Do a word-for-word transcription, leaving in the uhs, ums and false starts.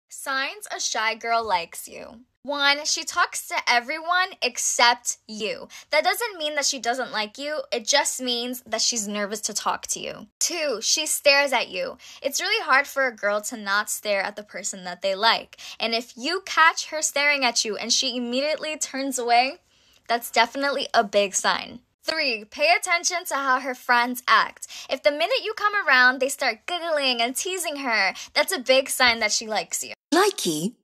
Signs a shy girl likes you. One, she talks to everyone except you. That doesn't mean that she doesn't like you, it just means that she's nervous to talk to you. Two, she stares at you. It's really hard for a girl to not stare at the person that they like. And if you catch her staring at you and she immediately turns away, that's definitely a big sign. Three, pay attention to how her friends act. If the minute you come around, they start giggling and teasing her, that's a big sign that she likes you. Likey